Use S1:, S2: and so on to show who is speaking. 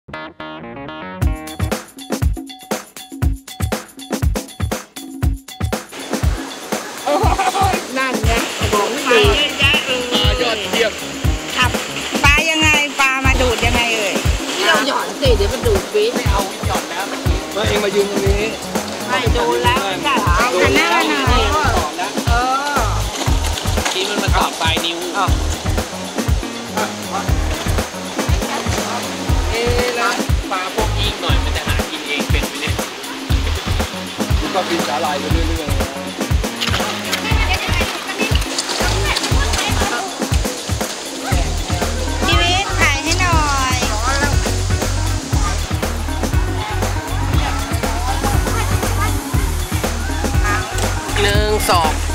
S1: นั่นไงของดียอดเยี่ยม
S2: ขับปลายังไงปลามาดูดยังไงเอ่ย
S1: ที่เราหย่อนสิเดี๋ยวมันดูดฟีไม่เอาหย่อนแล้วมาเองมายืนตรงนี้
S2: ไม่ดูแล้วจ้ะหันหน้ามาหน่อย
S3: ที่มันมาตอบปลายนิ้ว
S1: แล้ว
S3: ปลาพวกยิ่งหน่อยมันจะหากินเองเป็นไปเนี่ย
S1: ก็กินสาหร่ายไปเรื่อยๆ
S2: ชีวิตถ่ายให้หน่อย
S3: 1 2